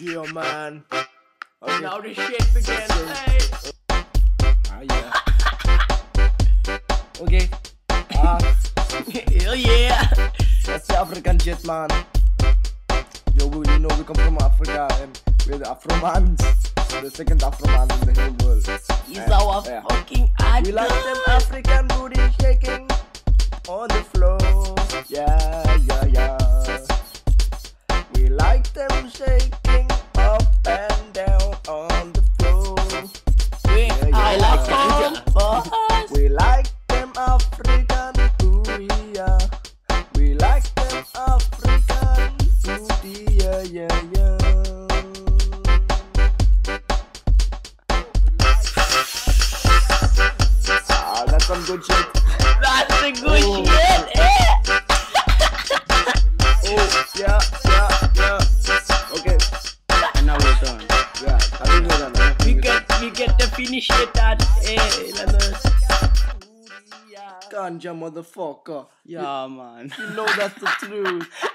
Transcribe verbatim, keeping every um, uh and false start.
Yeah, man. Okay. Now the shit begins. Hey. Ah, yeah. Okay. Ah. Hell yeah. That's the African shit, man. Yo, we, you know we come from Africa and we're the Afromans. The second Afroman in the whole world. He's and, our yeah. fucking idol. We like them African booty shaking on the floor. Yeah, yeah, yeah. We like them shaking up and down on the floor. We, yeah, yeah, I like them boys. We like them African booty, yeah. We like them African booty, yeah, yeah, yeah. Ah, that's some good shit. That's the good oh. shit, eh? Oh, yeah, yeah, yeah. Okay. And now we're done. Yeah, I think we're done. We get, we get to finish it at, eh, Ganja motherfucker. Yeah, man. You know that's the truth.